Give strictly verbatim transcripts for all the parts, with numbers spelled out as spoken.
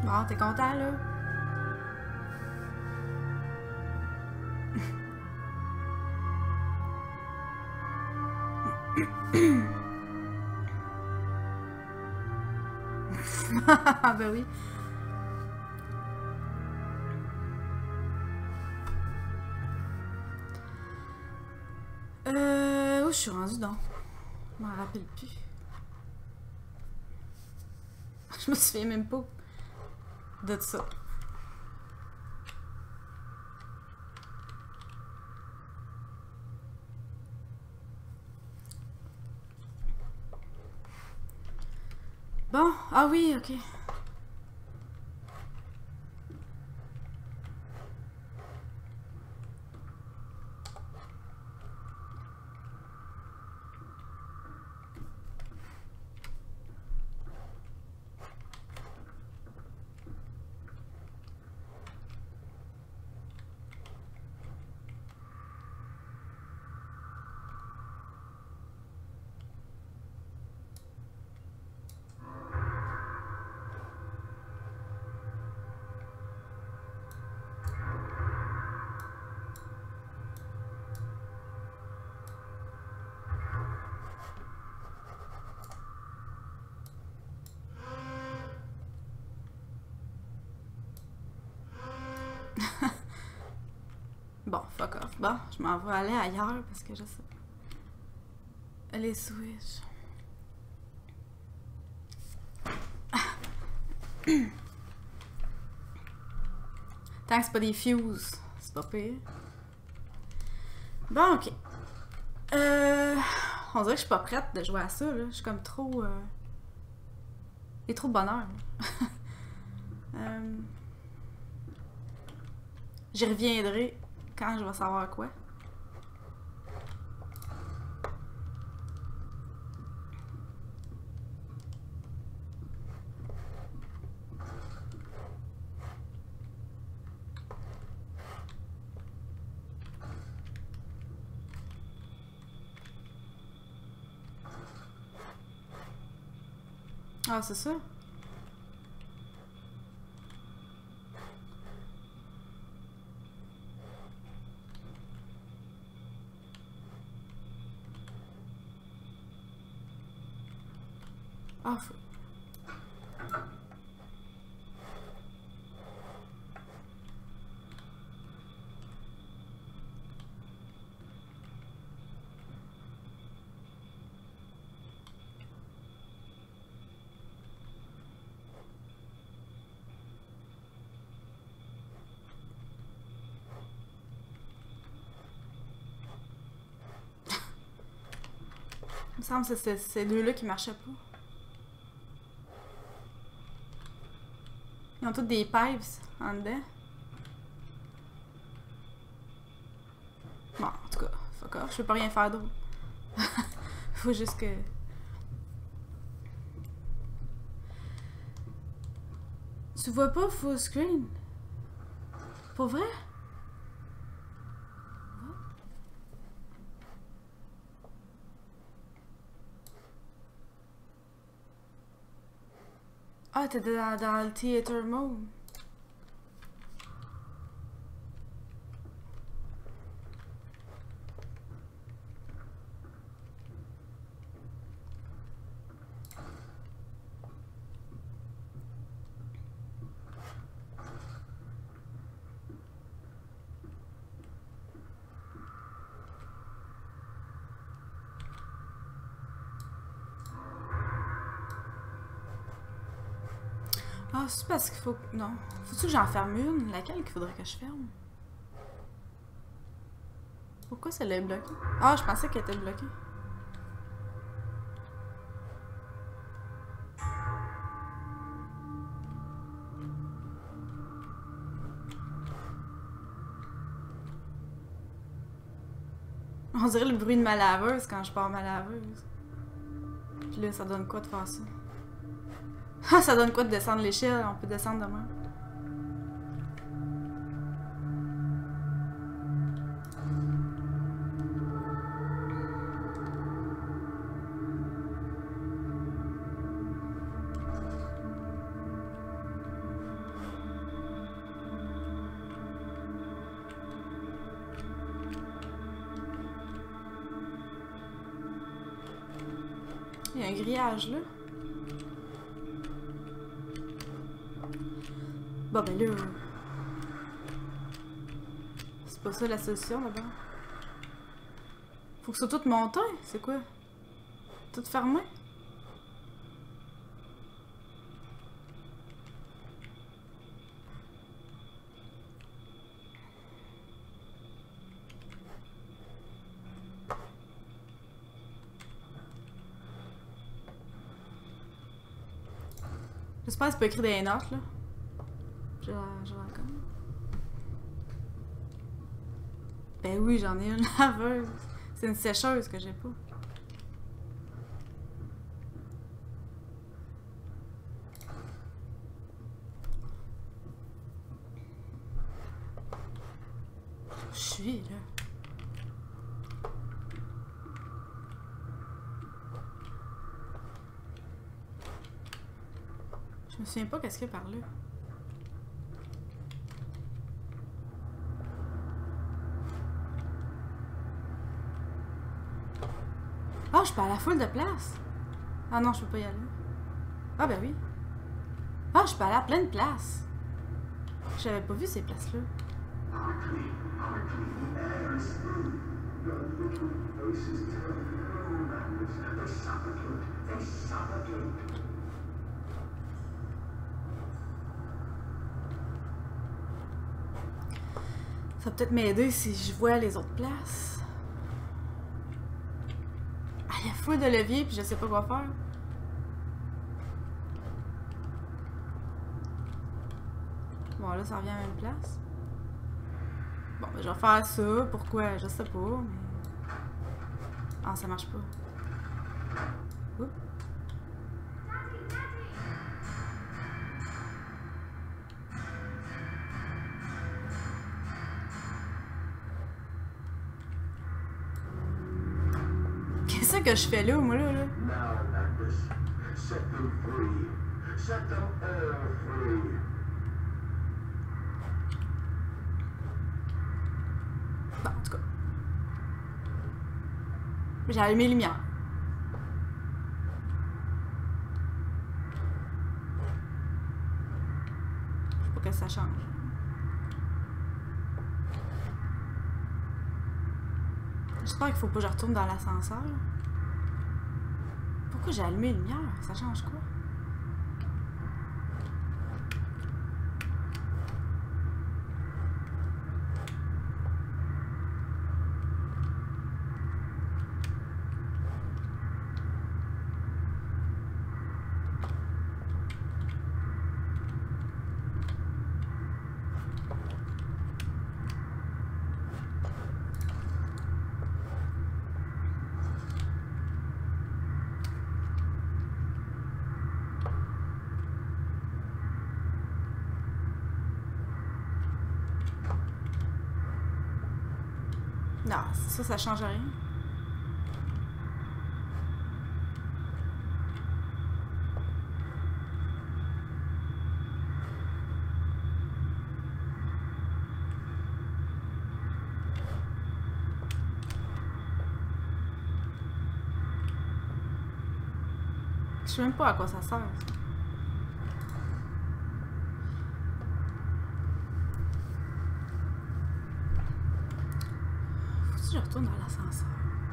Bon, t'es content, là? Ben oui. Euh... Où je suis rendue, donc? Je m'en rappelle plus. Je me souviens même pas de ça. Bon, ah oui, ok. Bon, fuck off. Bon, je m'en vais aller ailleurs parce que je sais pas. Les switches. Tant que c'est pas des fuses, c'est pas pire. Bon, ok. Euh, on dirait que je suis pas prête de jouer à ça, là. Je suis comme trop... Euh... Il y a trop de bonheur. euh... J'y reviendrai quand je vais savoir quoi. Ah, c'est ça? Ah, faut... Il me semble que c'est ces deux-là qui marchaient pas. Ils ont toutes des pipes en dedans. Bon, en tout cas, fuck off, je peux pas rien faire d'autre. Faut juste que... Tu vois pas full screen? Pour vrai? Ah, t'es dans, dans le theater mode. Ah, c'est parce qu'il faut... Non. Faut-tu que j'en ferme une? Laquelle qu'il faudrait que je ferme? Pourquoi celle-là est bloquée? Ah, je pensais qu'elle était bloquée. On dirait le bruit de ma laveuse quand je pars ma laveuse. Puis là, ça donne quoi de faire ça? Ah, ça donne quoi de descendre l'échelle? On peut descendre demain. Il y a un grillage là. Bon ben là... C'est pas ça la solution d'abord. Faut que ce soit tout monté, c'est quoi? Tout fermé? J'espère que c'est pas écrit des notes là. Je vais la comme. Ben oui, j'en ai une laveuse. C'est une sécheuse que j'ai pas. Je suis là. Je me souviens pas qu'est-ce qu'il y a par là. Ah, oh, je peux à la foule de place. Ah non, je peux pas y aller. Ah ben oui. Ah, oh, je peux aller à plein de places. J'avais pas vu ces places-là. Ça va peut-être m'aider si je vois les autres places. Ah, il y a full de levier puis je sais pas quoi faire. Bon, là, ça revient à la même place. Bon, ben, je vais faire ça. Pourquoi? Je sais pas, mais... Ah, ça marche pas. Oups. Qu'est-ce que je fais là, moi, là, là? Bon, en tout cas. J'ai allumé les lumières. Je sais pas que ça change. J'espère qu'il faut pas que je retourne dans l'ascenseur. Pourquoi j'ai allumé les lumières? Ça change quoi? Non, ça, ça change rien. Je sais même pas à quoi ça sert. Je retourne dans l'ascenseur.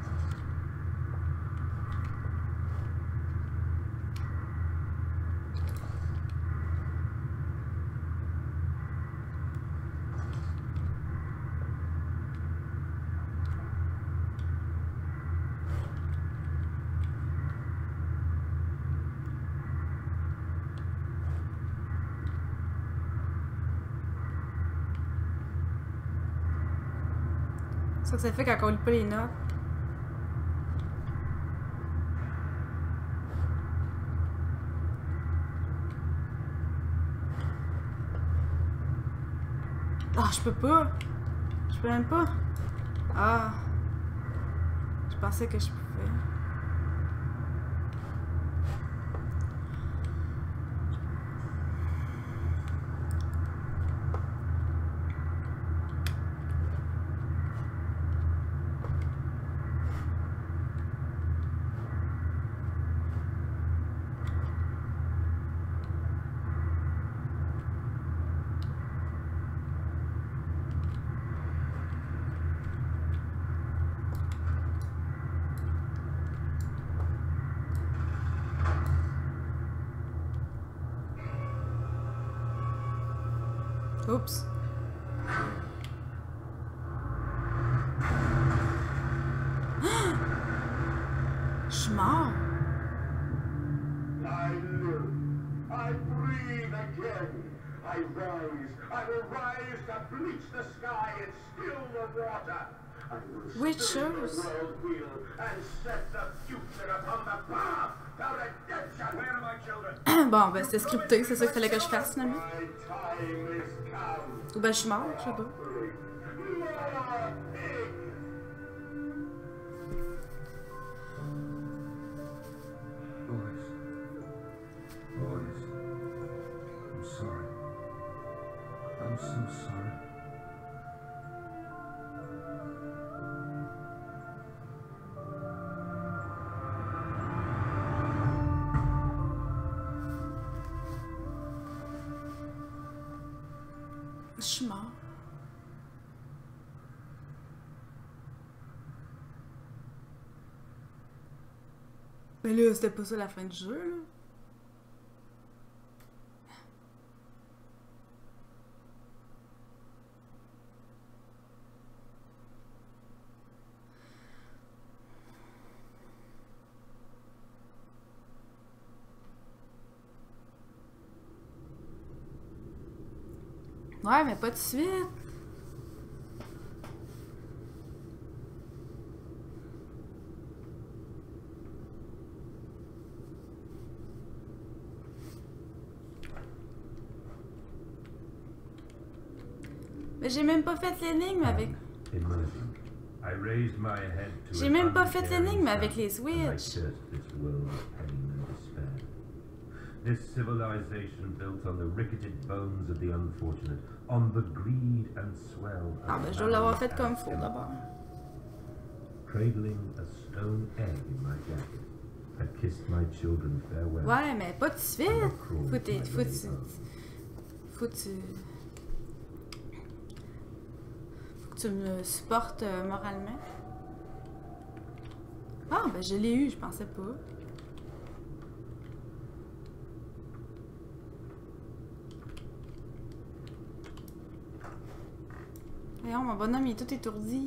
C'est ça que ça fait quand on lit pas les notes. Ah, je peux pas. Je peux même pas. Ah. Je pensais que je pouvais. Oups. Je suis mort. I live. I breathe again. I rise. I will rise to bleach the sky and still the water. I will spin the world wheel and set the future upon the path to redemption. Where are my children? Bon, ben c'était scripté, c'est ça qu'il fallait que je fasse finalement. My time is come. Ou ben je suis mort, je sais pas. More pigs. Boys. Boys. I'm sorry. I'm so sorry. Je suis mort. Mais là, c'était pas ça la fin du jeu, là. Ouais, mais pas tout de suite. Mais j'ai même pas fait l'énigme avec... J'ai même pas fait l'énigme avec les Switch. This civilization built on the ricketed bones of the unfortunate, on the greed and swell. Ah ben je dois l'avoir fait comme faut d'abord. Cradling a stone egg in my jacket, I kissed my children farewell. Ouais, mais pas tout de suite. Faut que faut tu... Faut que tu... Faut que tu me supportes euh, moralement. Ah ben je l'ai eu, je pensais pas. Voyons, mon bonhomme il est tout étourdi.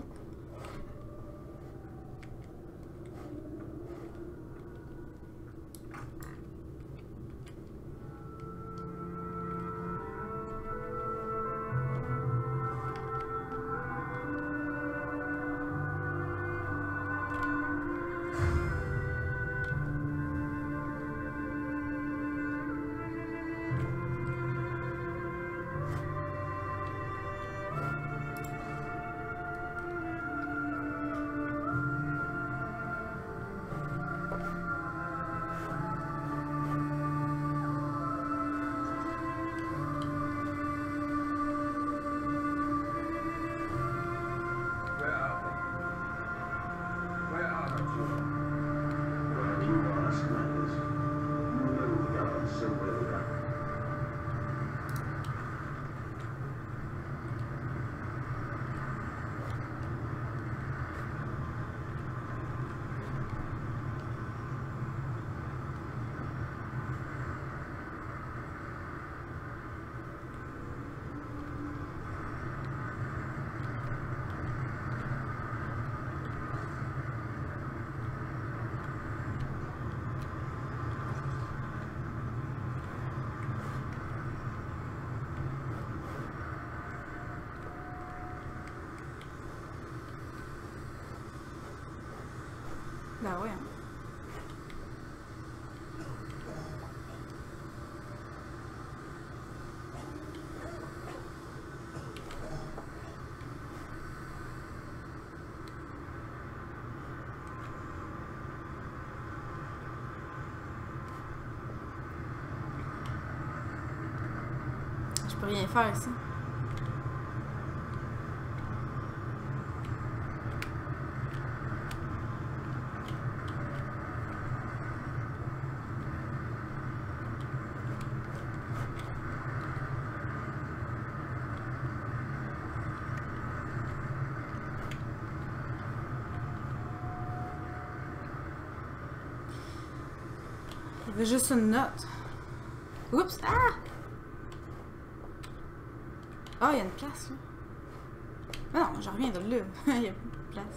Ben ouais. Je peux rien faire ici. Il y avait juste une note. Oups! Ah! Ah, il y a une place, là. Mais non, je reviens de là. Il y a plus de place.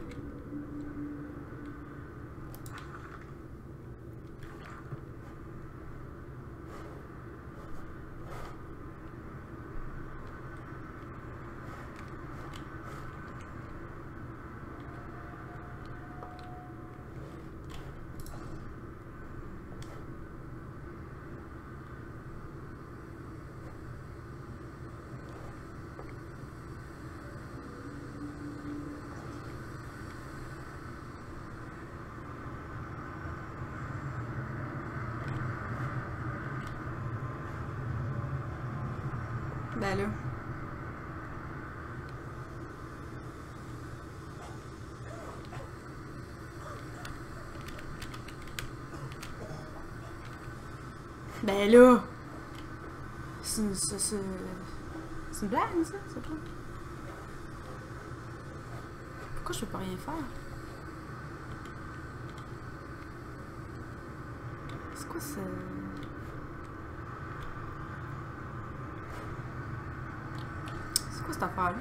Ben là. Ben là. C'est une, c'est, c'est... c'est une blague, ça? C'est pas... Pourquoi je peux pas rien faire? C'est quoi ça? C'est quoi cette affaire-là?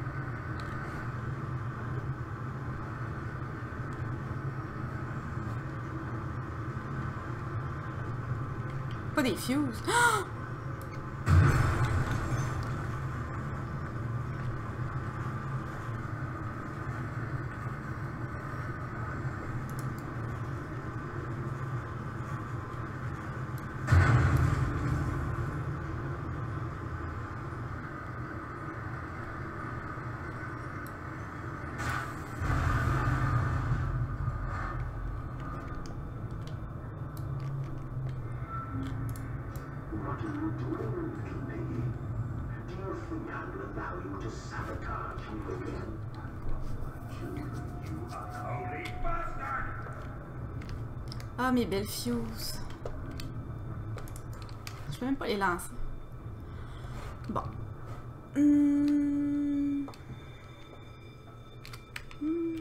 Pas des fuses. Ah! What are you doing, little lady? Do you think I will allow you to sabotage me again? Children, you are holy bastard! Ah, mes belles fuses. Je peux même pas les lancer. Bon. Hum... Hum...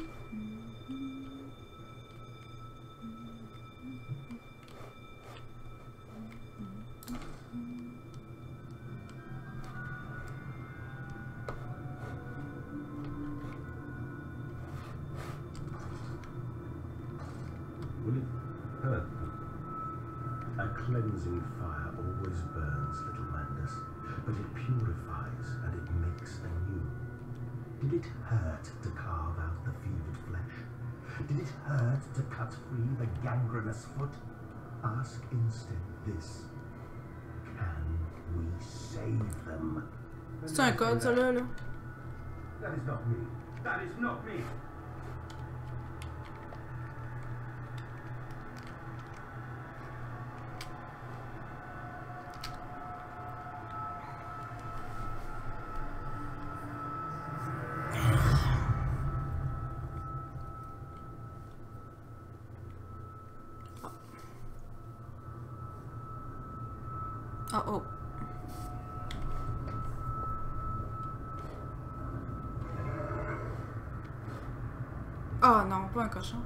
Will it hurt them? A cleansing fire always burns, little Mandus, but it purifies and it makes anew. Did it hurt to carve out the fevered flesh? Did it hurt to cut free the gangrenous foot? Ask instead this. Can we save them? C'est un code, ça, là, là. That is not me. That is not me. Oh oh. Oh non, pas un cochon.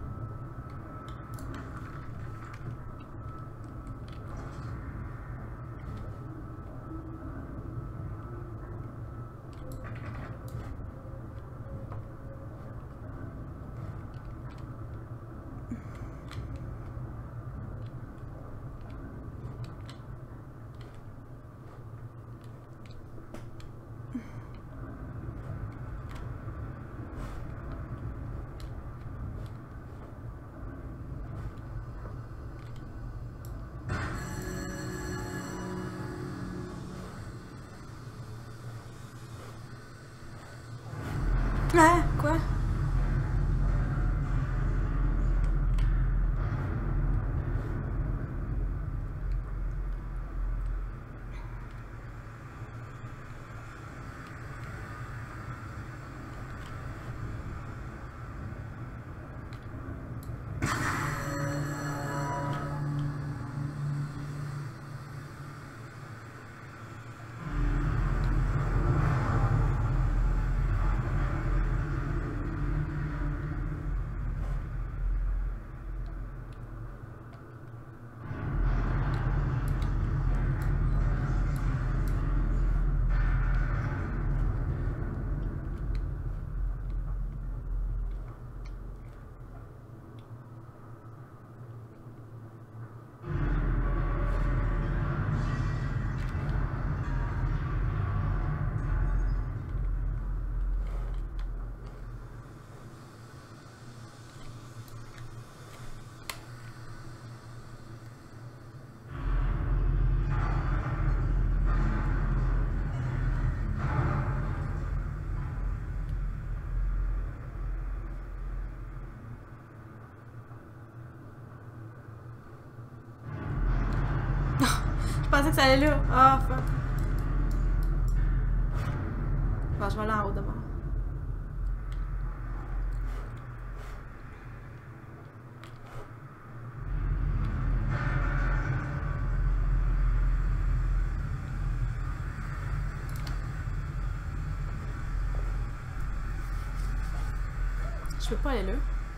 Ah, quoi? Je pensais que ça allait là. Ah, fuck. Bon, je vais aller en haut d'abord. Je peux pas aller là.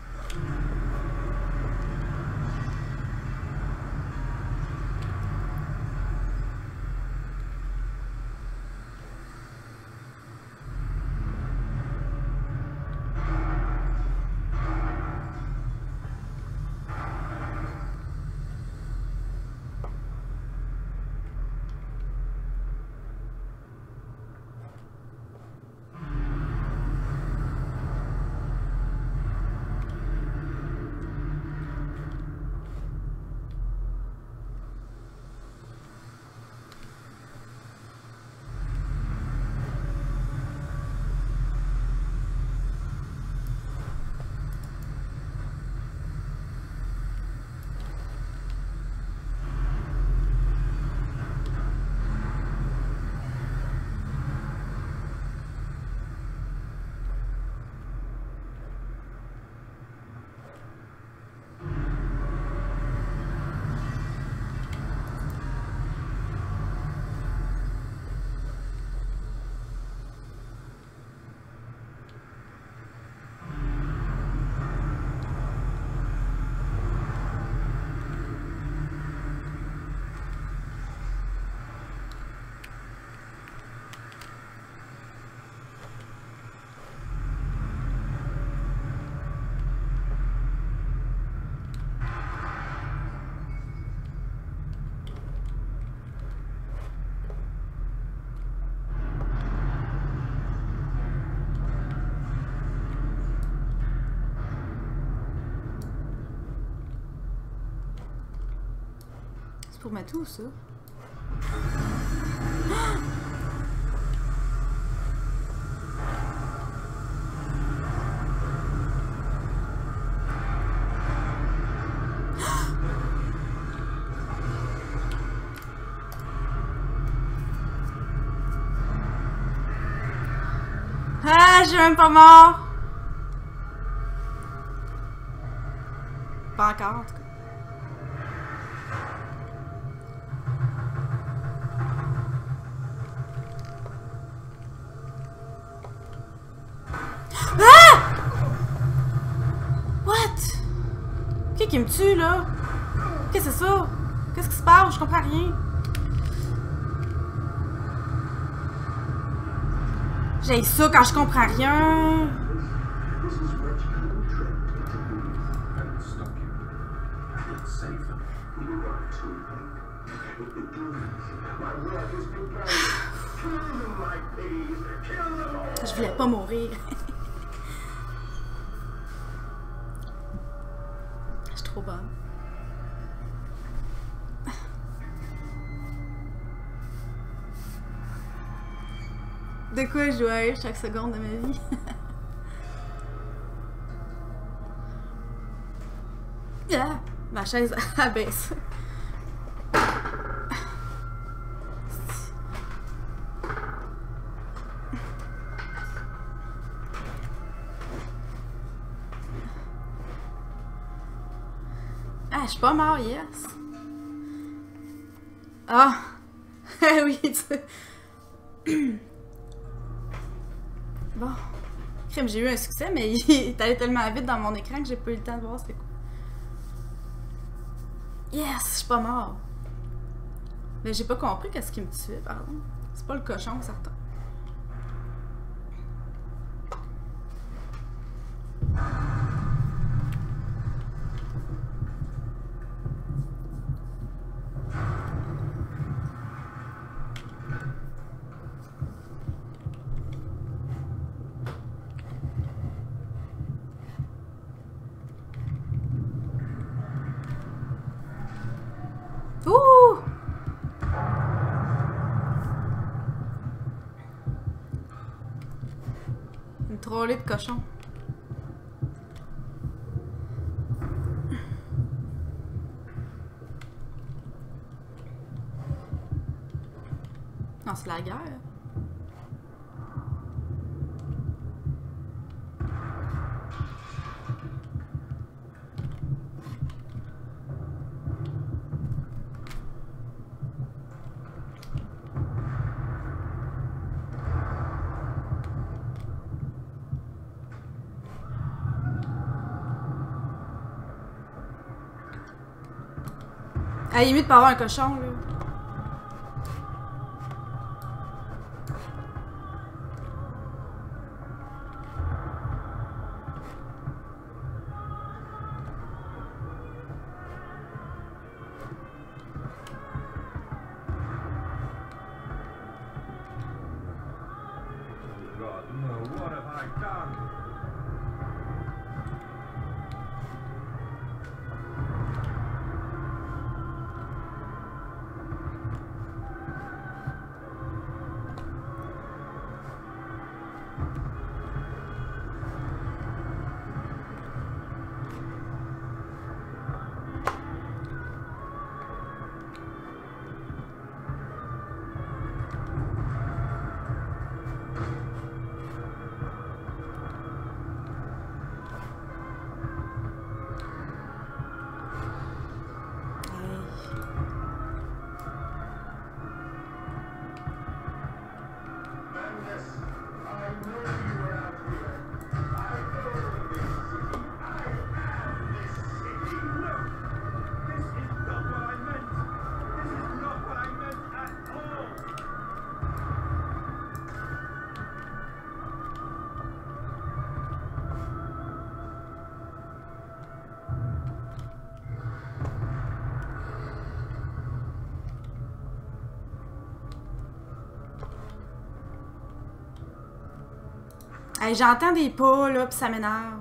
Pour mettre où ça? Ah, je suis même pas mort! Pas encore, en tout cas. Qui me tue là? Qu'est-ce que c'est ça? Qu'est-ce qui se passe? Je comprends rien. J'ai ça quand je comprends rien. Je voulais pas mourir. Trop bonne. De quoi je dois aller chaque seconde de ma vie? Ah, ma chaise abaisse. Ah, je suis pas mort, yes. Ah! Oui, tu... Bon. Crème, j'ai eu un succès, mais il est allé tellement vite dans mon écran que j'ai pas eu le temps de voir c'était quoi. Yes! Je suis pas mort. Mais j'ai pas compris qu'est-ce qui me tuait, pardon. C'est pas le cochon, certain. Ouh! Une trollée de cochon. Non, c'est la guerre. À la limite, pas avoir un cochon, là. God, no, what have I done? Hey, j'entends des pas, là, pis ça m'énerve.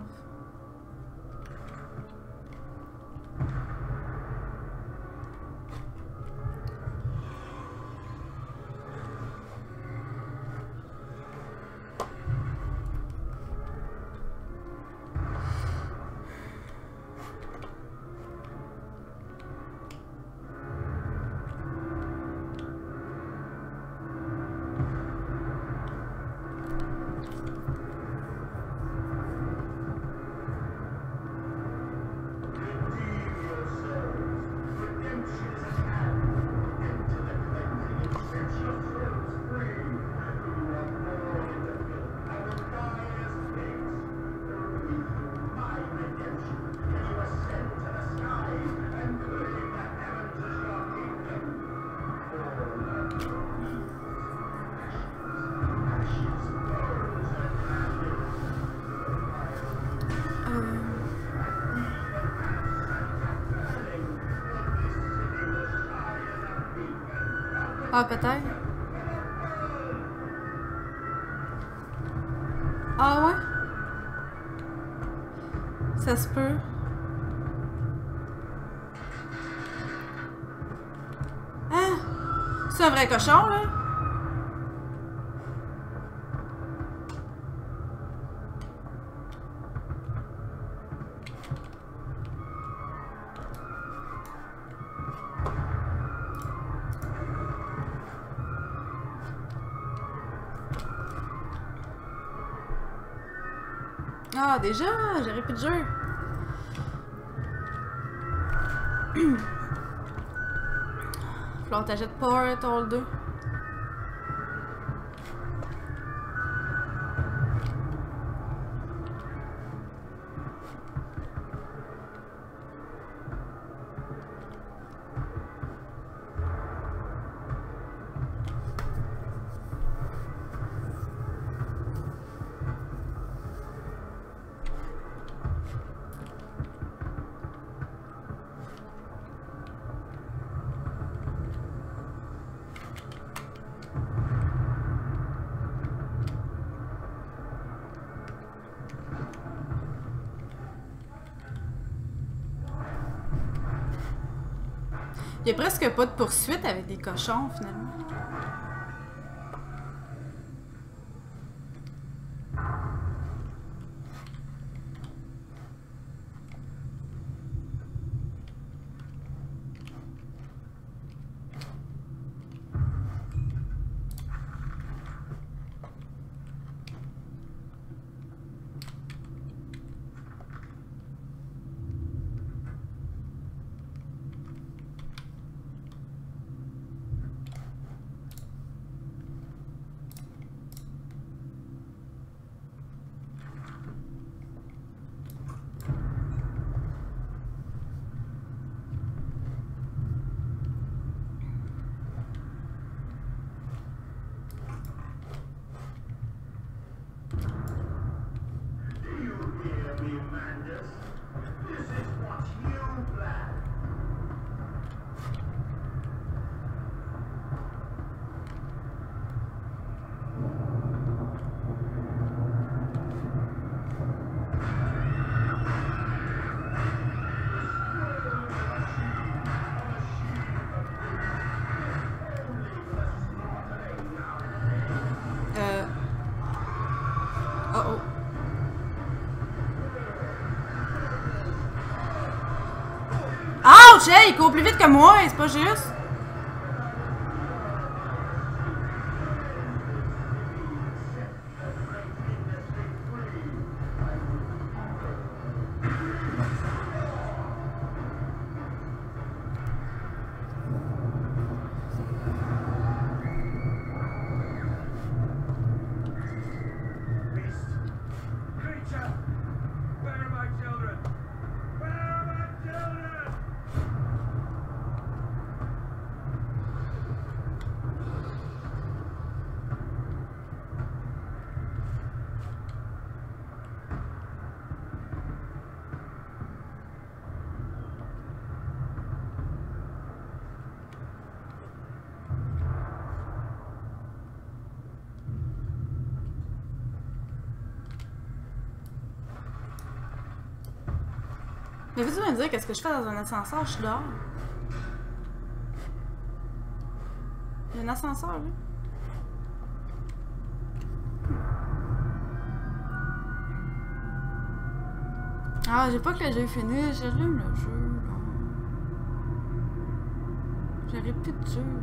Ah, peut-être. Ah ouais? Ça se peut. Hein? C'est un vrai cochon, là? Ah, déjà, j'aurais plus de jeu. Faut t'achètes pas Toll deux. Il y a presque pas de poursuite avec des cochons, finalement. Ouch! Hey, il court plus vite que moi, c'est pas juste. Mais veux-tu me dire qu'est-ce que je fais dans un ascenseur? Je suis dehors. Il y a un ascenseur, là. Ah, j'ai pas que le jeu est fini. J'allume le jeu, là. J'aurais plus de jeu.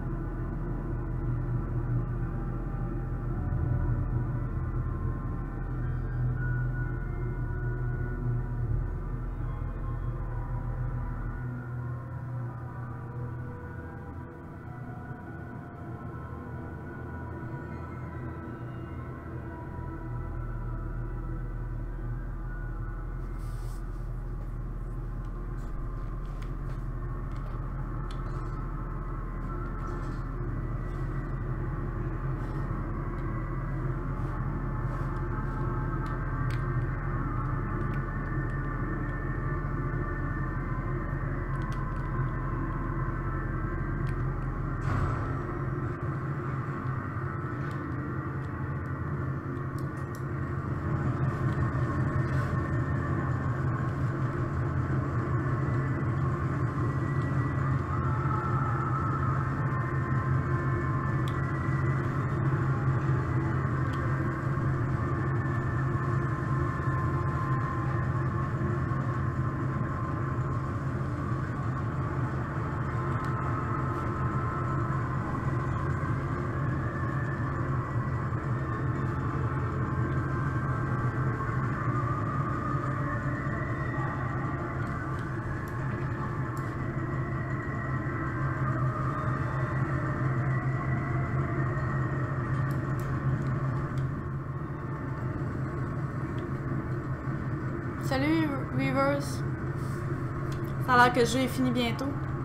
Salut, Reverse. Ça a l'air que le jeu est fini bientôt.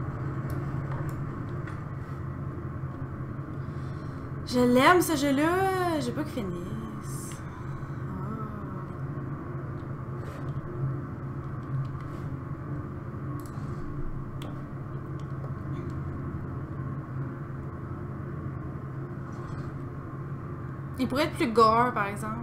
Je l'aime ce jeu-là. J'ai pas qu'il finisse. Oh. Il pourrait être plus gore, par exemple.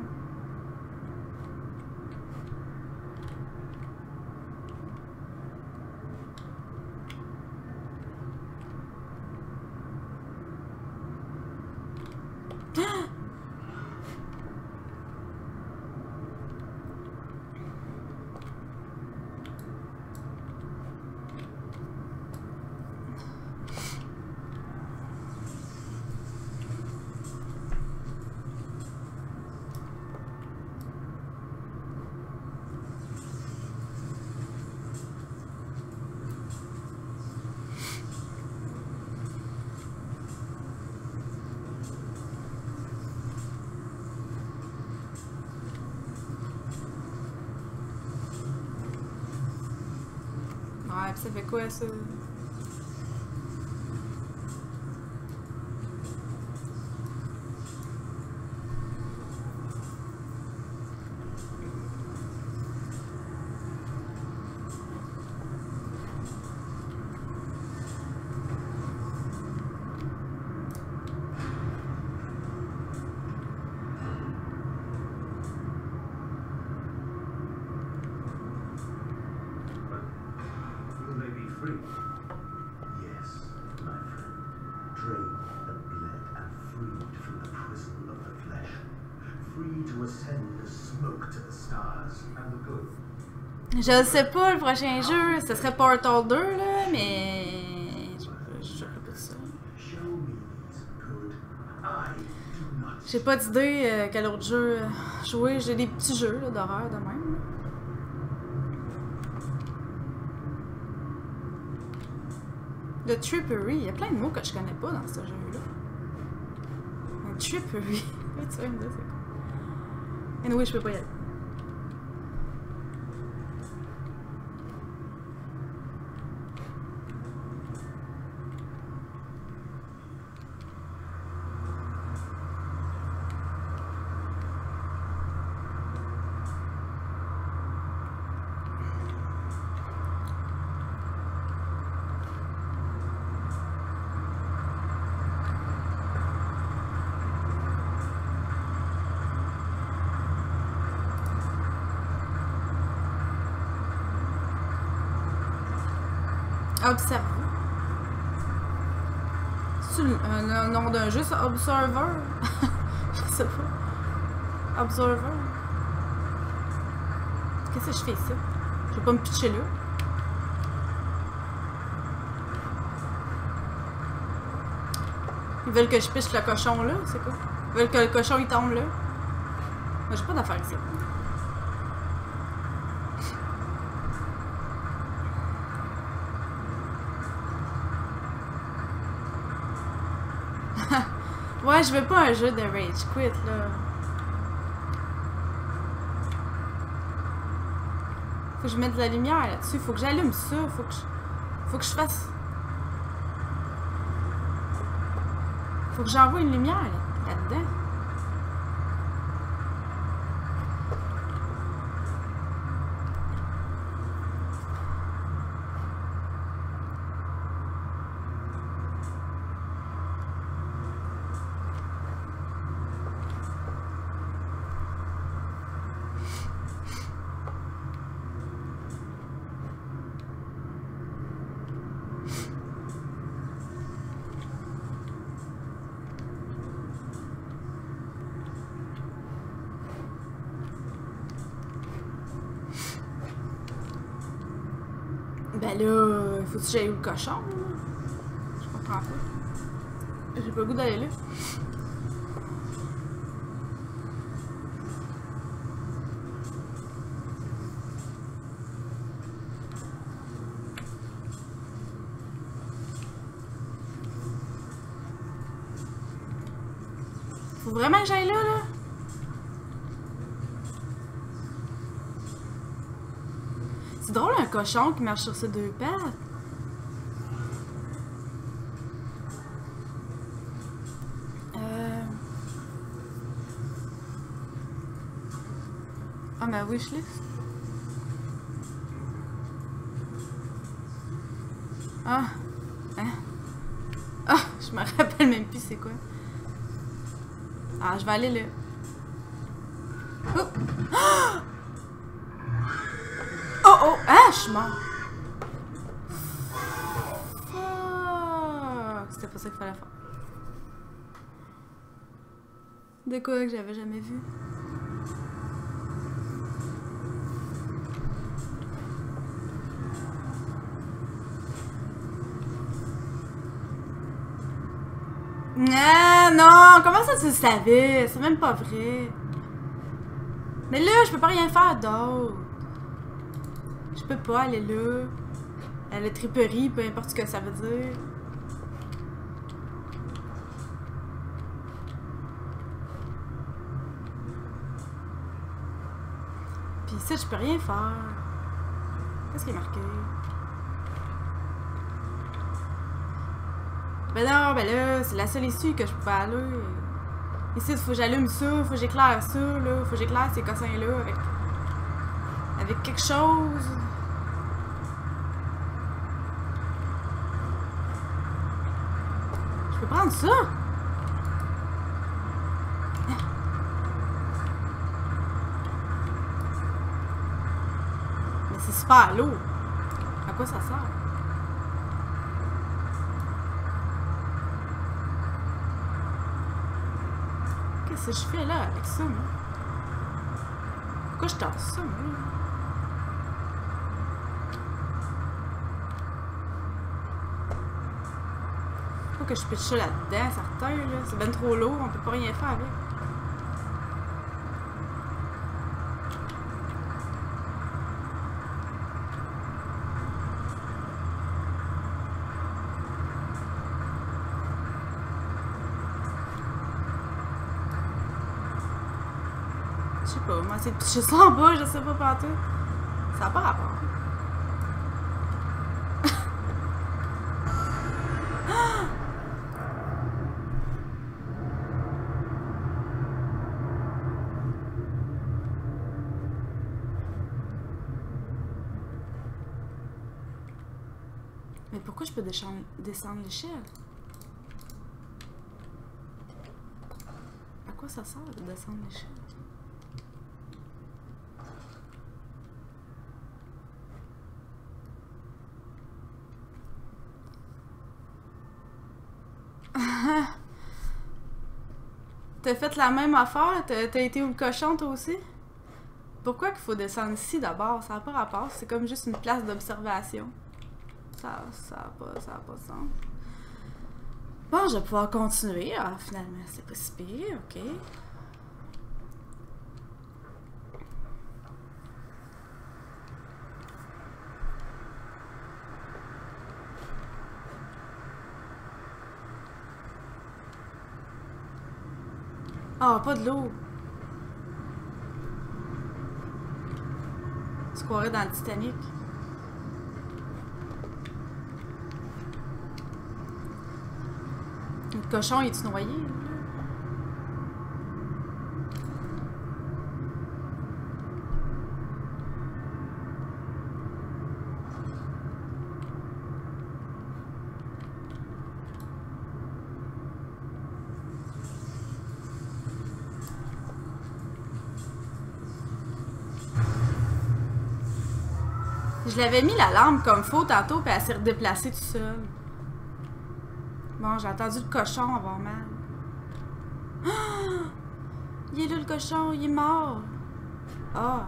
Ouais, pis ça fait quoi ça? Yes, my friend. Drained and bled and freed from the prison of the flesh. Free to ascend as smoke to the stars and the good. Je sais pas, le prochain jeu, ce serait Portal deux, là, mais... Je ferai pas ça. J'ai pas d'idée euh, quel autre jeu euh, jouer. J'ai des petits jeux d'horreur de même. Le trippery, il y a plein de mots que je connais pas dans ce jeu-là. Un trippery. Tu vas me dire c'est quoi? Anyway, je peux pas y aller. Observer. C'est un, un nom d'un jeu, ça? Observer? Je sais pas. Observer. Qu'est-ce que je fais ici? Je vais pas me pitcher là. Ils veulent que je piche le cochon là, c'est quoi? Ils veulent que le cochon il tombe là. Moi j'ai pas d'affaire ici. Ouais, je veux pas un jeu de rage quit, là. Faut que je mette de la lumière là-dessus. Faut que j'allume ça. Faut que je... Faut que je fasse... Faut que j'envoie une lumière là-dedans. Ben là, faut que j'aille où le cochon, là? Je comprends pas. J'ai pas le goût d'aller là. Faut vraiment que j'aille là, là? C'est drôle un cochon qui marche sur ses deux pattes. Euh... Ah, ma wishlist. Ah. Hein? Ah, je me rappelle même plus c'est quoi. Ah, je vais aller là. Oh! Ah! Oh oh! Ah, je suis mort! Fuck! C'était pas ça qu'il fallait faire. De quoi que j'avais jamais vu? Ah non! Comment ça tu le savais? C'est même pas vrai. Mais là, je peux pas rien faire d'autre. Je peux pas aller là. À la triperie, peu importe ce que ça veut dire. Puis ça, je peux rien faire. Qu'est-ce qui est marqué? Ben non, ben là, c'est la seule issue que je peux aller. Ici, il faut que j'allume ça, faut que j'éclaire ça, là. Faut que j'éclaire ces cossins-là avec... avec quelque chose. Je peux prendre ça? Mais c'est super lourd. À quoi ça sert? Qu'est-ce que je fais là avec ça, moi? Pourquoi je tasse ça, moi? pas que je pitche ça là-dedans, certain, là. C'est ben trop lourd, on peut pas rien faire avec. Je sais pas, moi, c'est de pitcher ça en bas, je sais pas partout. Ça n'a pas rapport. Mais pourquoi je peux descendre, descendre l'échelle? À quoi ça sert de descendre l'échelle? T'as fait la même affaire? T'as été où le cochon toi aussi? Pourquoi qu'il faut descendre ici d'abord? Ça n'a pas rapport, c'est comme juste une place d'observation. Ça ça a pas, ça a pas de sens. Bon, je vais pouvoir continuer. Ah, finalement, c'est pas si pire, ok. Ah, oh, pas de l'eau. On se croirait dans le Titanic. Le cochon, il est-tu noyé? Je l'avais mis la lampe comme faux tantôt, puis elle s'est redéplacée tout seul. Bon, j'ai entendu le cochon avoir mal. Ah! Il est là le cochon, il est mort. Ah!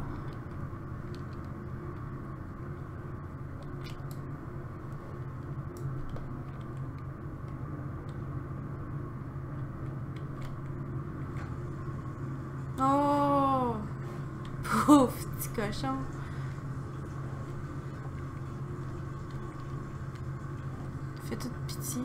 Oh! Pauvre petit cochon. Fait toute pitié.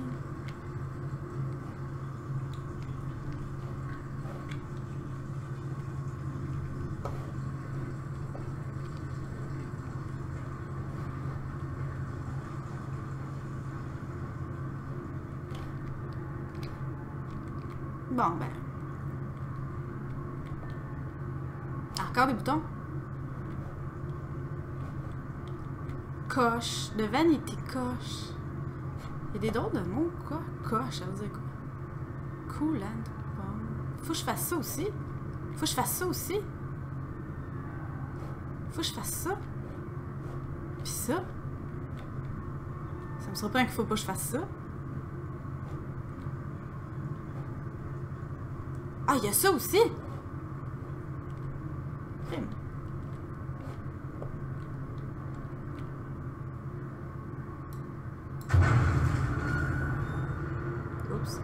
Bon, ben. Encore des boutons. Coche. De vanité coche. Il y a des drôles de mots, quoi? Coche, ça veut dire quoi? Cool, hein? Bon. Faut que je fasse ça aussi. Faut que je fasse ça aussi. Faut que je fasse ça. Puis ça. Ça me surprend qu'il faut pas que je fasse ça. Ah, il y a ça aussi! Crime. Oups.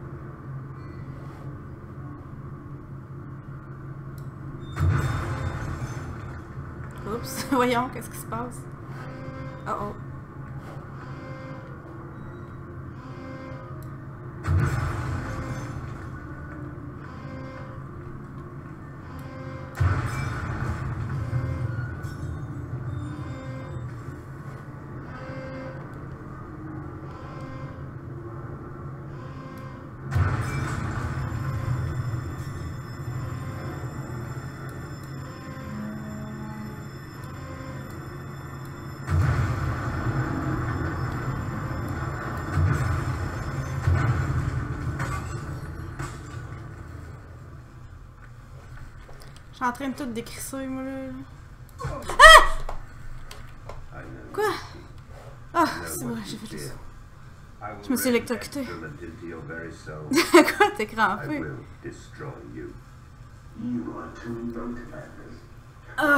Oups. Voyons, qu'est-ce qui se passe? Oh oh. Je suis en train de tout décrisser, moi, là. Ah! Quoi? Ah, c'est vrai, j'ai fait ça. Je me suis électrocuté. Quoi, t'es crampé? Ah!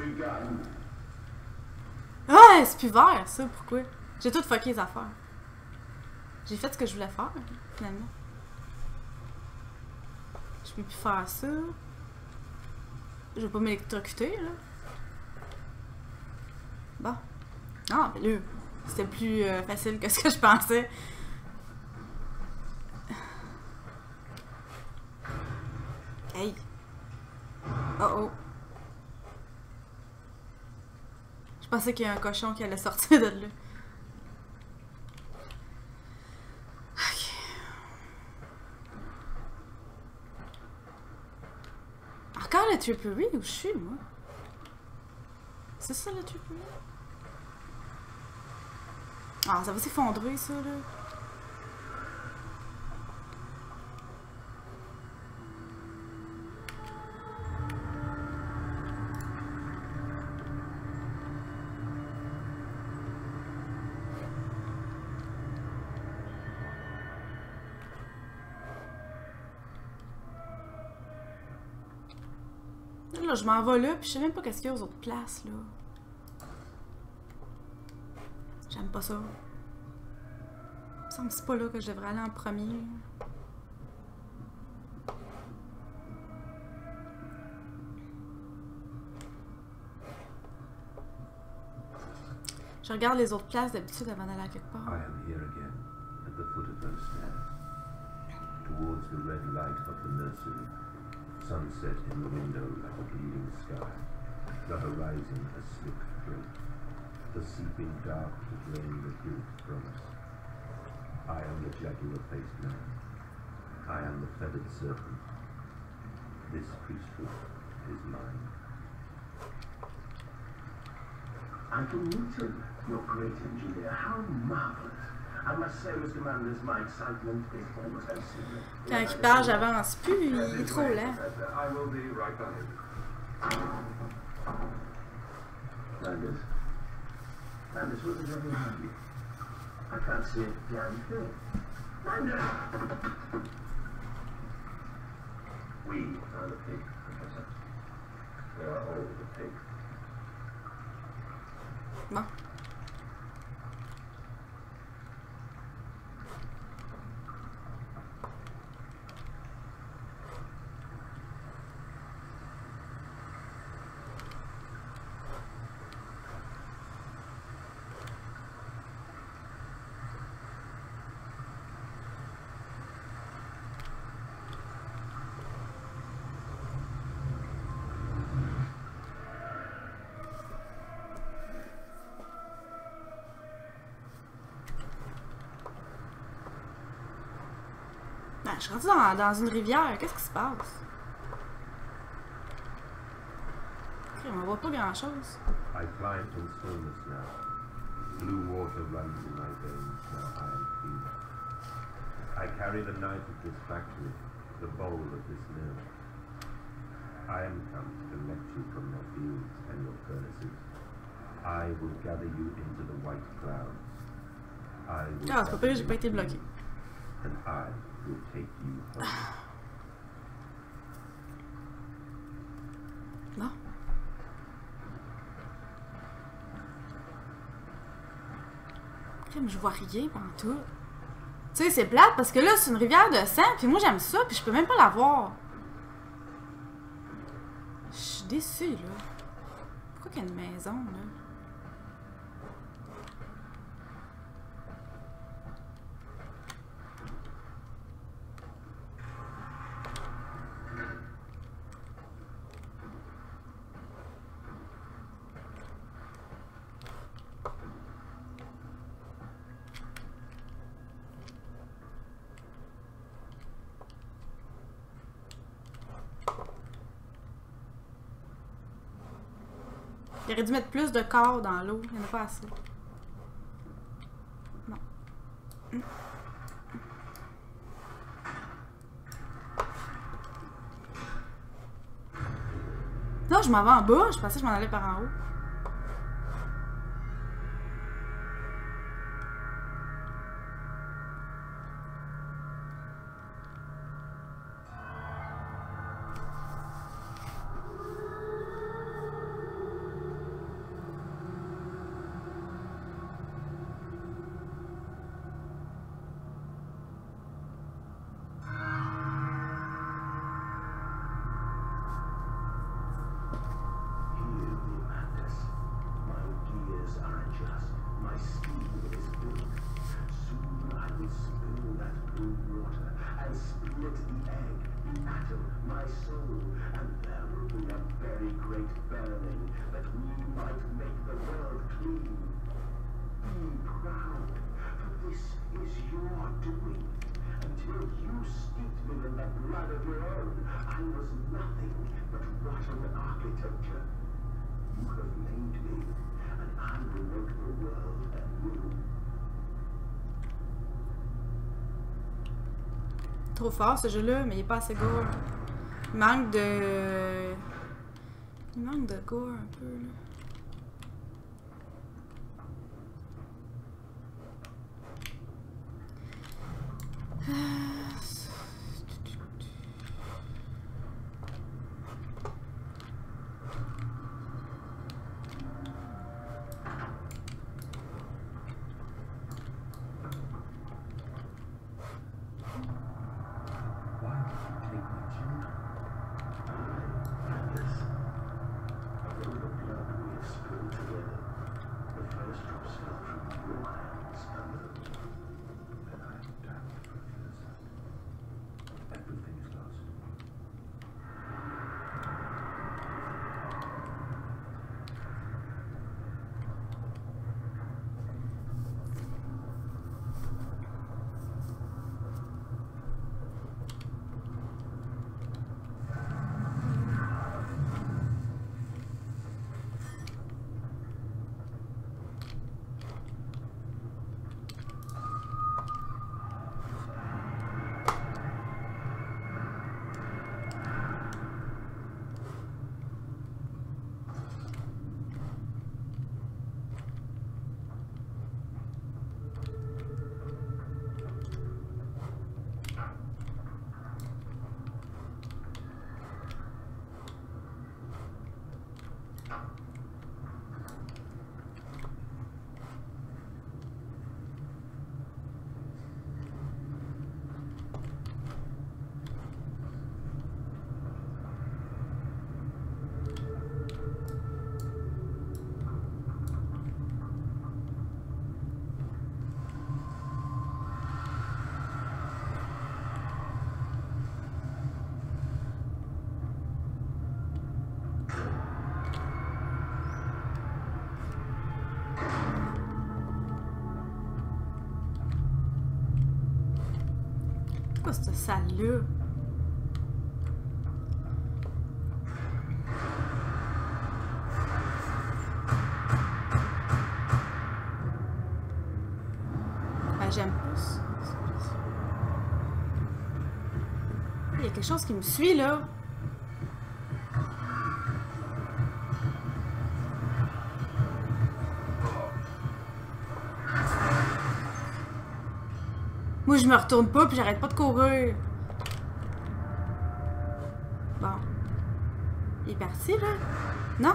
Ah, c'est plus vert, ça, pourquoi? J'ai tout fucké les affaires. J'ai fait ce que je voulais faire, finalement. Je peux plus faire ça. Je vais pas m'électrocuter, là. Bon. Ah, mais là, c'était plus euh, facile que ce que je pensais. Hey. Oh oh. Je pensais qu'il y a un cochon qui allait sortir de là. Ok. Encore le trippery où je suis, moi? C'est ça le trippery? Ah, ça va s'effondrer, ça, là. Là, je m'en vais là, puis je sais même pas qu'est-ce qu'il y a aux autres places, là. J'aime pas ça. Il me semble que c'est pas là que je devrais aller en premier. Je regarde les autres places d'habitude avant d'aller à quelque part. I am here again, at the foot of those stairs, towards the red light of the nursery, sunset in the window like a bleeding sky, the horizon a slick throat, the seeping dark that rain the guilt from us. I am the jaguar-faced man. I am the feathered serpent. This priesthood is mine. I can meet him, your great engineer. How marvelous. I must say, Mister Manders, my excitement is almost unseen. Quand il part, j'avance plus, il est trop lent. I will be right on it. Manders? Manders, what is ever behind you? I can't see a damn thing. Manders! We are the pig, Professor. We are all the pig. Bon. Ben, je suis rendue dans, dans une rivière. Qu'est-ce qui se passe? Okay, on voit pas grand-chose. I climb in stillness now. Blue water runs in my veins, now I am free. I carry the knife of this factory, the bowl of this mill. I am come to collect you from your fields and your furnaces. I will gather you into the white clouds. I will Ah, c'est pas pire, j'ai pas été bloqué. And I will take you home. Non. Comme je vois rien pendant tout. Tu sais, c'est plate parce que là, c'est une rivière de sang, puis moi j'aime ça, puis je peux même pas la voir. Je suis déçue, là. Pourquoi qu'il y a une maison, là? Il aurait dû mettre plus de corps dans l'eau. Il n'y en a pas assez. Non. Non, je m'en vais en bas. Je pensais que je m'en allais par en haut. and split the egg, the atom, my soul, and there will be a very great burning, that we might make the world clean. Be proud, for this is your doing. Until you steeped me in the blood of your own, I was nothing but rotten architecture. You have made me, and I will make the world anew. Trop fort ce jeu-là, mais il est pas assez gore. Il manque de... Il manque de gore un peu, là. Quoi cette salle-là? Ben, j'aime pas ça. Il y a quelque chose qui me suit, là. Moi, je me retourne pas puis j'arrête pas de courir. Bon. Il est parti, là? Non?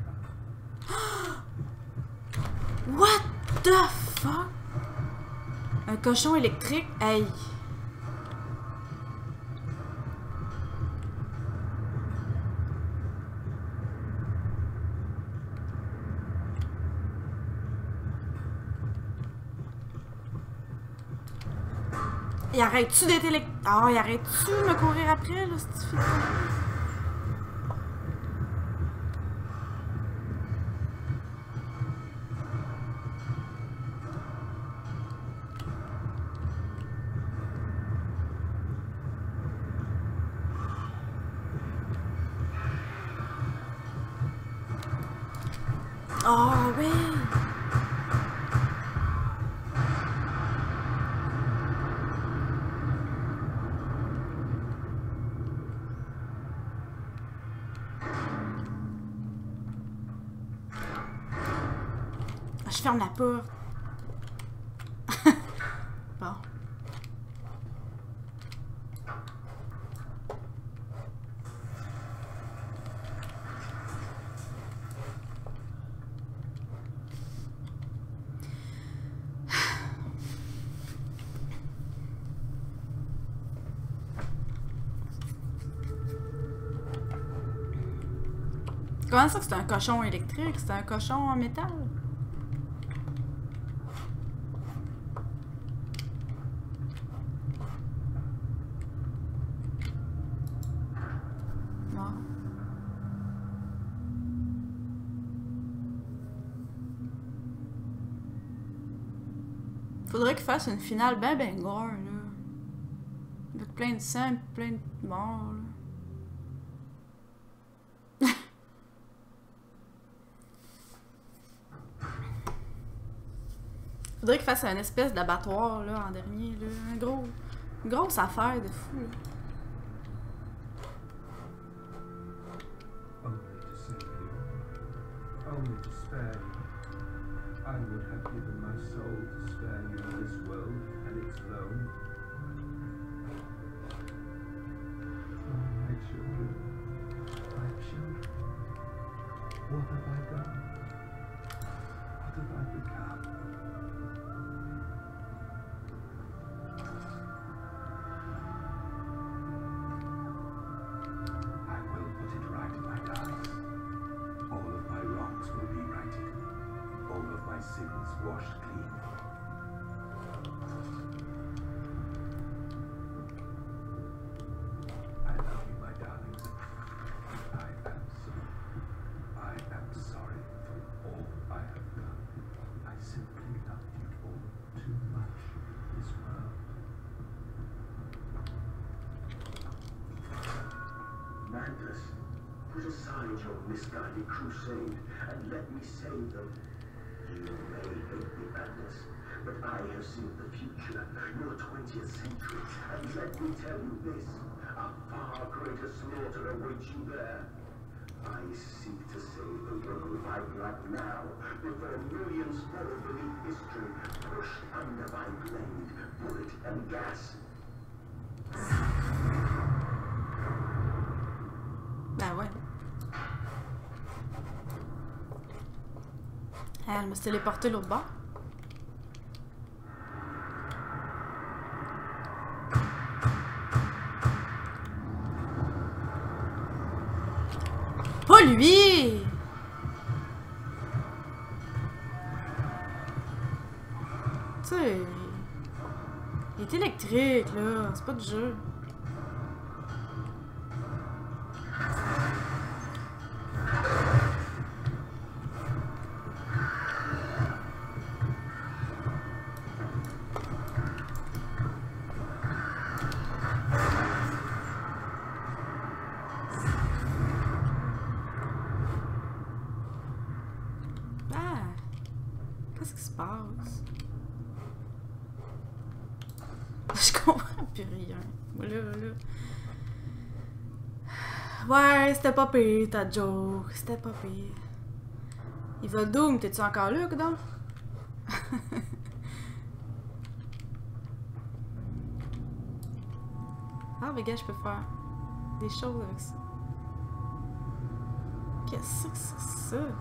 What the fuck? Un cochon électrique? Hey! Il arrête-tu d'être électrique? Ah, oh, il arrête-tu de me courir après, là, cette fille? Oh, oui! Je ferme la porte. Bon. Comment ça que c'est un cochon électrique? C'est un cochon en métal? Faudrait qu'il fasse une finale ben ben gore, là. Avec plein de sang, plein de morts, là. Faudrait qu'il fasse une espèce d'abattoir, là, en dernier, là. Un gros... Une grosse affaire de fou, là. Only to save you. Only to spare you. I would have given my soul to spare you this world and its loan. Oh, my children. My children. What have I done? What have I become? I will put it right, my darlings. All of my wrongs will be righted. All of my sins washed clean. I love you, my darlings. I am sorry. I am sorry for all I have done. I simply loved you all too much in this world. Madness, put aside your misguided crusade and let me save them. You may hate me, Madness, but I have seen the future, your twentieth century, and let me tell you this, a far greater slaughter awaits you there. I seek to save the world by blood now, before millions fall beneath history, pushed under my blade, bullet, and gas. Ben ouais. Elle me s'est téléportée l'autre bord. Pas lui! Tu sais, il est électrique là, c'est pas du jeu. Qu'est-ce qui se passe? Je comprends plus rien. Là, là. Ouais, c'était pas pire ta joke. C'était pas pire. Il va Doom, t'es-tu encore là, coudonc? Ah, mais gars, je peux faire des choses avec ça. Qu'est-ce que c'est ça?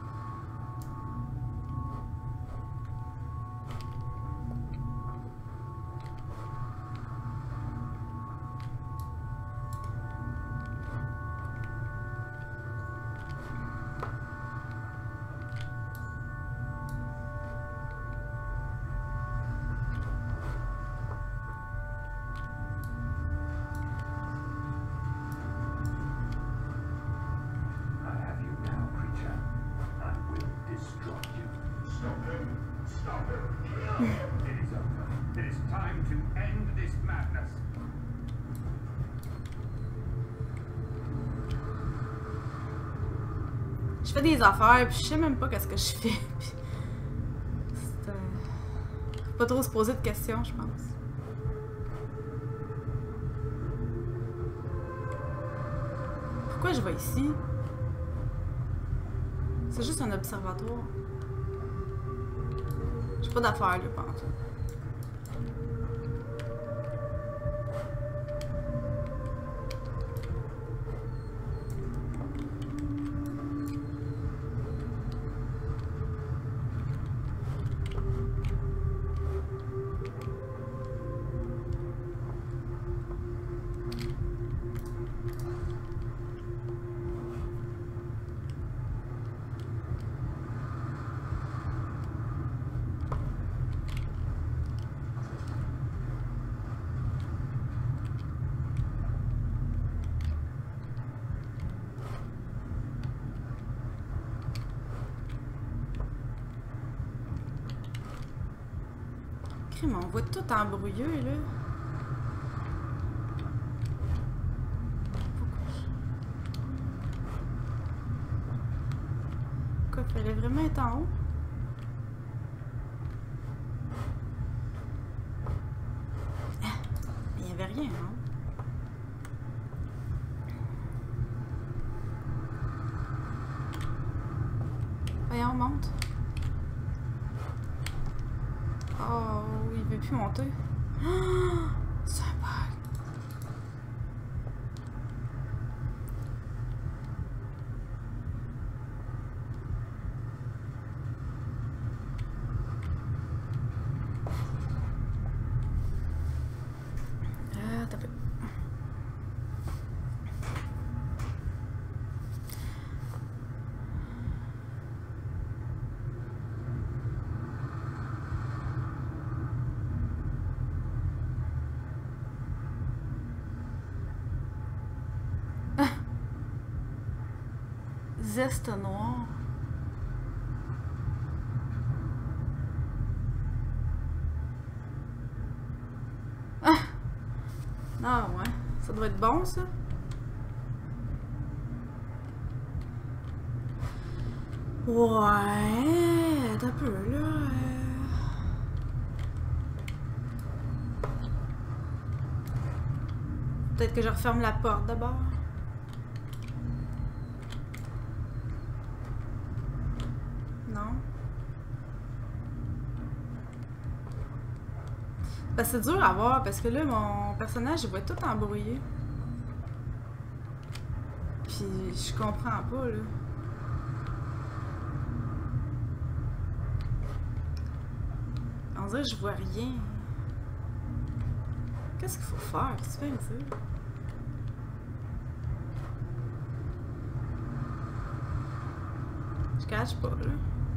Je fais des affaires, puis je sais même pas qu'est-ce que je fais. C'est, euh... Faut pas trop se poser de questions, je pense. Pourquoi je vais ici? C'est juste un observatoire. J'ai pas d'affaires, là, par contre. Crime, on voit tout embrouillé, là. Pourquoi il fallait vraiment être en haut? Il n'y avait rien, hein? Voyons, on monte. Oh, il veut plus monter. Oh, c'est un bug. Ah, t'as peu. Zeste noir. Ah! Ah ouais, ça doit être bon ça. Ouais, t'as peu là. Peut-être que je referme la porte d'abord. Ben, c'est dur à voir parce que là, mon personnage, il voit tout embrouillé. Puis, je comprends pas, là. On dirait que je vois rien. Qu'est-ce qu'il faut faire? Qu'est-ce que tu fais me dire? Je cache pas, là.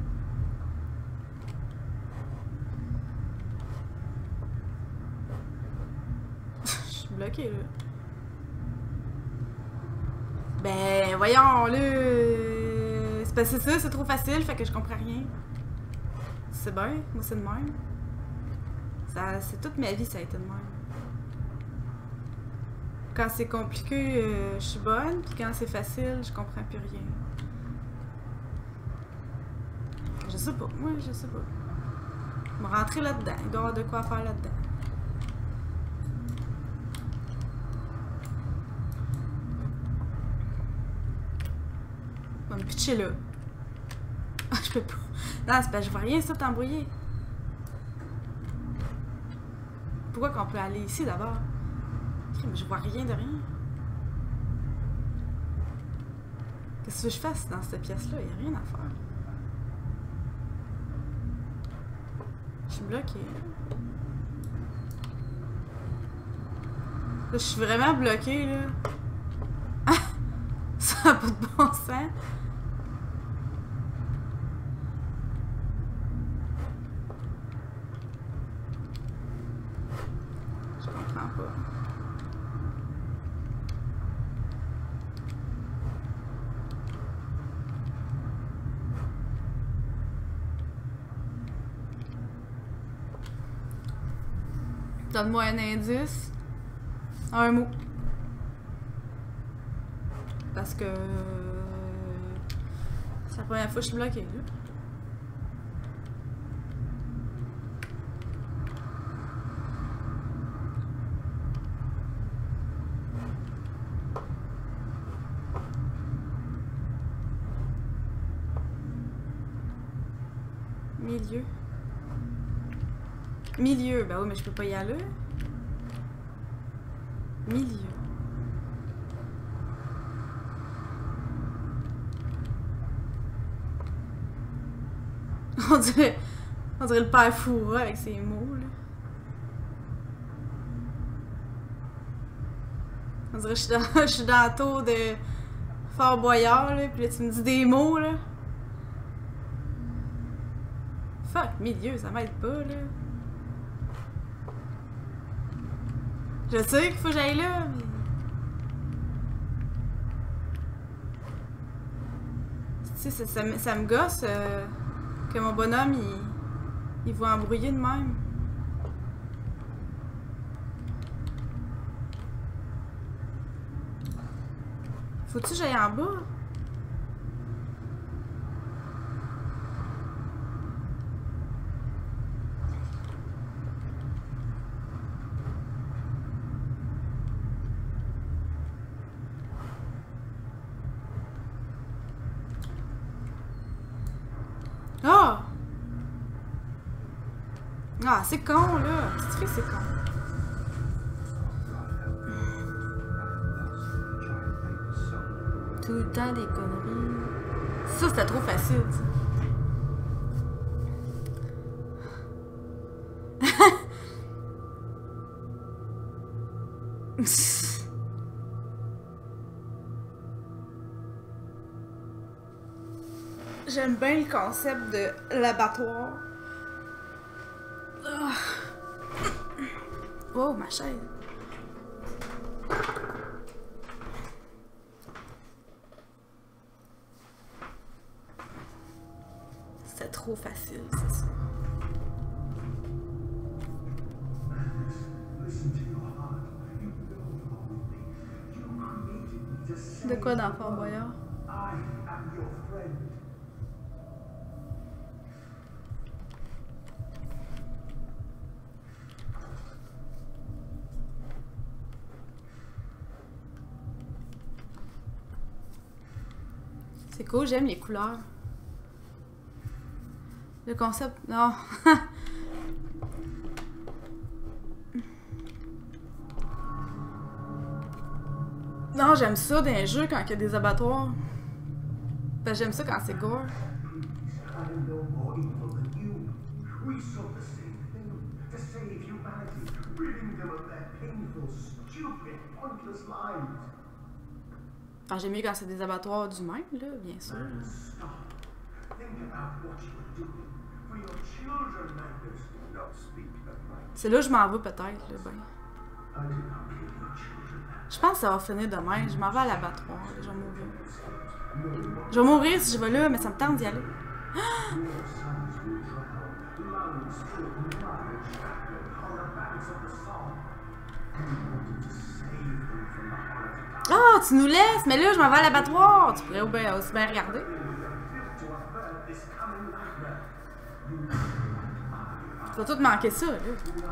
Bloqué là. Ben voyons là. C'est parce que ça, c'est trop facile, fait que je comprends rien. C'est bien, moi c'est de même. Ça, c'est toute ma vie ça a été de même. Quand c'est compliqué, euh, je suis bonne, puis quand c'est facile, je comprends plus rien. Je sais pas, moi je sais pas. Je vais rentrer là-dedans, il doit y avoir de quoi faire là-dedans. Me pitcher là. Ah, je peux pas. Non, c'est pas, je vois rien, ça, t'embrouiller. Pourquoi qu'on peut aller ici d'abord? Mais je vois rien de rien. Qu'est-ce que je fasse dans cette pièce-là? Il n'y a rien à faire. Je suis bloquée. Là, je suis vraiment bloquée, là. Ça n'a pas de bon sens. Je comprends pas. Donne-moi un indice. Un mot. Parce que c'est la première fois que je suis bloquée, là. Milieu. Milieu, ben oui, mais je peux pas y aller. Milieu. On dirait, on dirait le père Foura avec ses mots, là. On dirait que je suis dans, je suis dans le tour de Fort Boyard, là, pis là tu me dis des mots, là. Fuck, milieu, ça m'aide pas, là. Je sais qu'il faut que j'aille là, mais... Tu sais, ça, ça, me- ça me gosse euh, que mon bonhomme, il, il va embrouiller de même. Faut-tu que j'aille en bas? Ah! Ah, c'est con, là. Petite fille, c'est con. Tout le temps des conneries. Ça, c'était trop facile, ça. J'aime bien le concept de l'abattoir. Oh, ma chaise. C'était trop facile, c'est ça. De quoi dans Fort Boyard? C'est cool, j'aime les couleurs. Le concept... Non. Non, j'aime ça dans les jeux quand il y a des abattoirs. Ben, j'aime ça quand c'est gore. Enfin, j'aime mieux quand c'est des abattoirs d'humains, là, bien sûr. C'est là que je m'en vais peut-être, là, ben. Je pense que ça va finir demain. Je m'en vais à l'abattoir, je vais mourir. Je vais mourir si je vais là, mais ça me tente d'y aller. Ah, oh, tu nous laisses, mais là, je m'en vais à l'abattoir. Tu pourrais bien, aussi bien regarder. Tu vas tout manquer ça, là.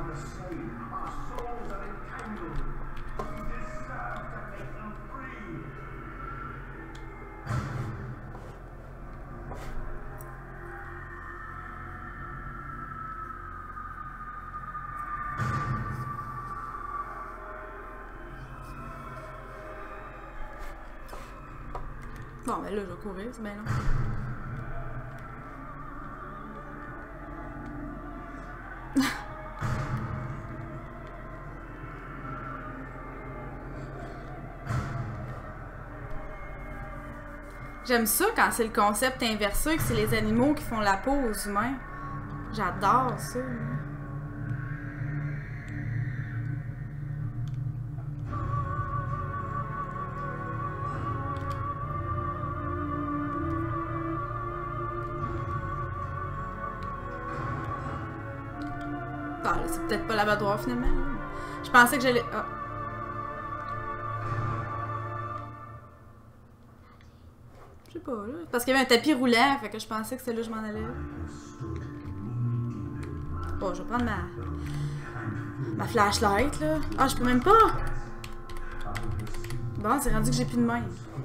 Bon, ben là, je vais courir, c'est bien long. J'aime ça quand c'est le concept inversé, que c'est les animaux qui font la peau aux humains. J'adore ça. Ah, c'est peut-être pas l'abattoir finalement. Je pensais que j'allais... Ah. Je sais pas, là. Parce qu'il y avait un tapis roulant, fait que je pensais que c'était là que je m'en allais. Bon, je vais prendre ma... ma flashlight, là. Ah, je peux même pas! Bon, c'est rendu que j'ai plus de main.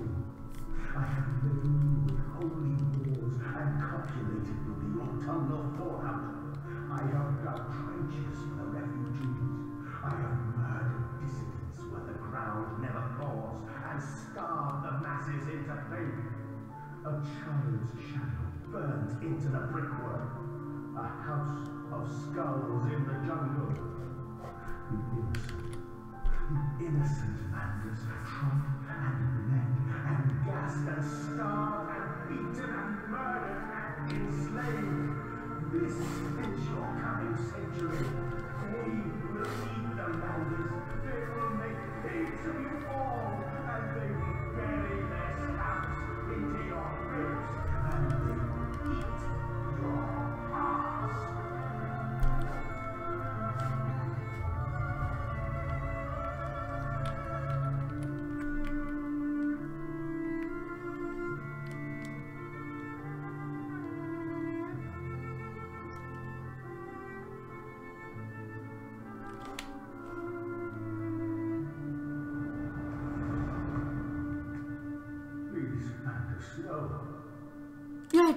A child's shadow burnt into the brickwork. A house of skulls in the jungle. The innocent, the innocent Manders trodden and bled and gassed and starved and beaten and murdered and enslaved. This is your coming century. They will eat the Manders. They will make pigs of you all, and they will bury their scalps into your ribs, and they will eat your past.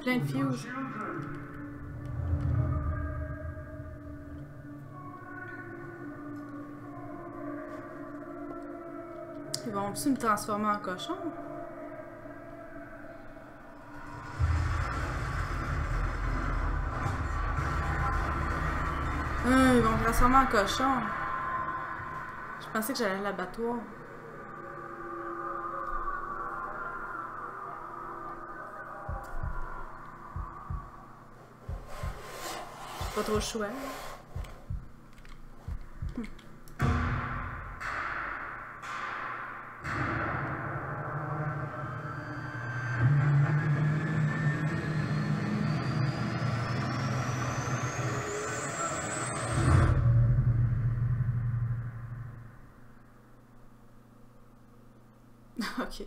plein de fuse. Ils vont-tu me transformer en cochon? Hum, ils vont me transformer en cochon. Je pensais que j'allais à l'abattoir. J'ai pas trop le choix. Hum. Ok.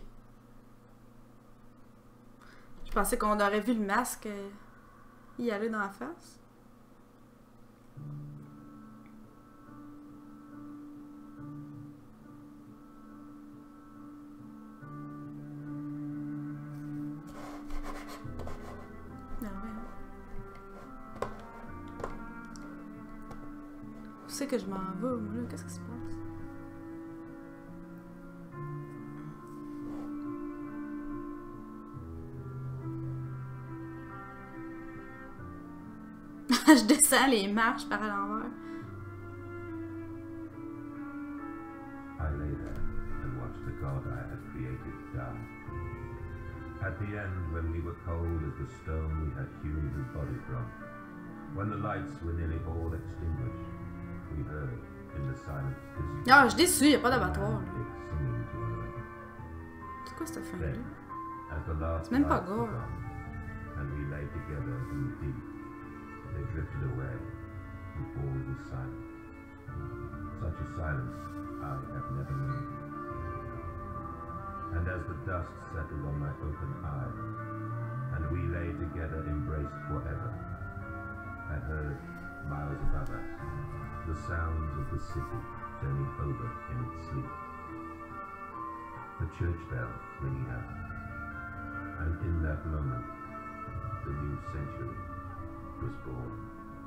Je pensais qu'on aurait vu le masque euh, y aller dans la face. Ah ouais. Où c'est que je m'en vais, moi, là? Qu'est-ce qui se passe? Je descends les marches par l'envers. I lay there and watched the god I had created die. At the end, when we were cold as the stone we had hewn his body from, when the lights were nearly all extinguished, we heard in the silent distance. Ah, je suis déçue, y a pas d'abattoir. Singing to another. C'est quoi cette fin-là? Then, as the last C'est même pas lights were gore. gone, and we lay together in the deep, they drifted away, and all was silent. Such a silence I have never known. And as the dust settled on my open eye, and we lay together embraced forever, I heard, miles above us, the sounds of the city turning over in its sleep. The church bell ringing out. And in that moment, the new century was born.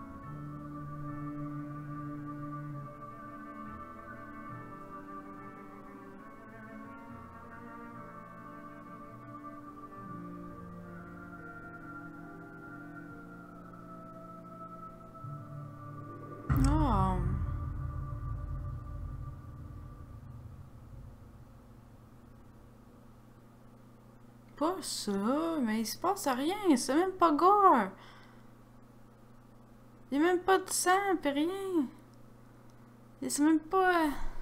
Oh. Pas ça, mais il se passe rien, c'est même pas gore. Il y a même pas de sang, pis rien. Et c'est même pas...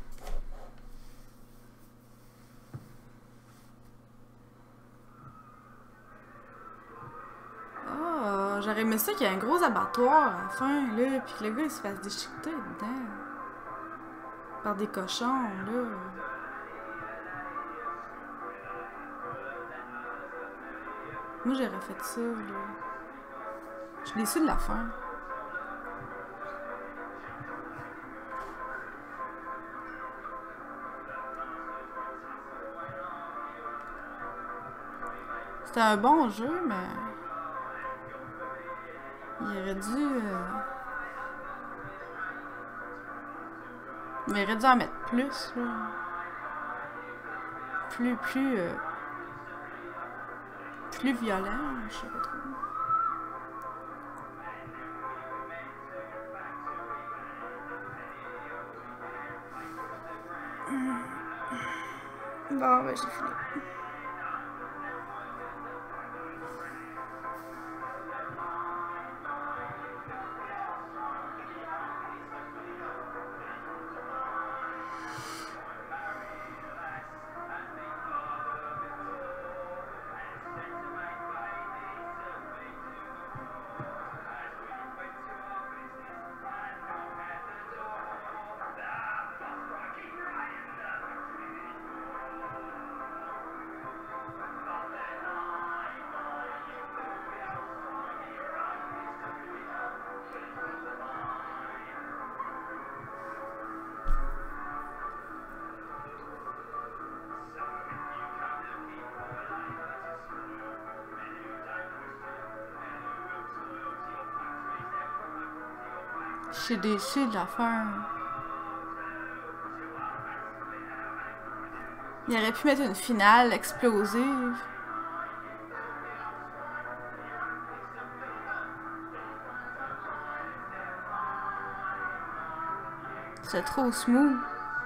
Oh, j'aurais aimé ça qu'il y ait un gros abattoir à la fin, là, pis que le gars il se fasse déchiqueter dedans. Par des cochons, là. Moi, j'aurais fait ça, là. Je suis déçue de la fin. C'était un bon jeu, mais... Il aurait dû... Euh... Il aurait dû en mettre plus, là. Plus, plus... Euh... Plus violent, je sais pas trop. Bon, ben j'ai fini. Je suis déçue de la fin. Il aurait pu mettre une finale explosive. C'est trop smooth.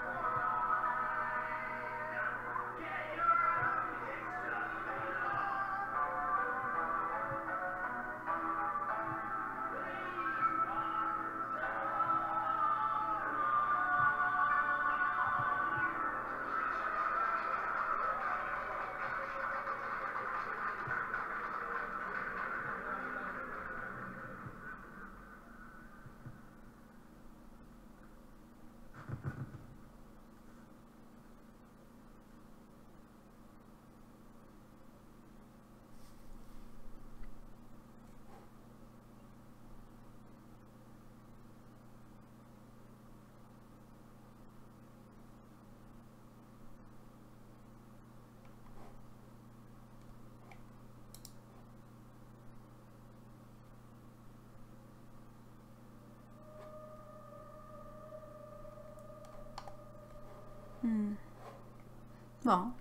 Hmm. Bon.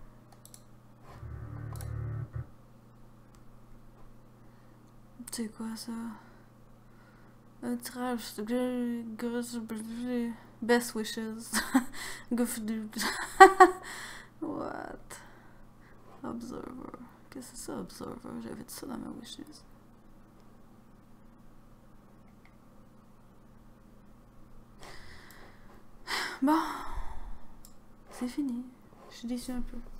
C'est quoi ça? Un tirage de best wishes. Good dude. What? Observer. Qu'est-ce que c'est ça, Observer? J'avais dit ça dans ma wishes. Bon. C'est fini. Je suis déçue un peu.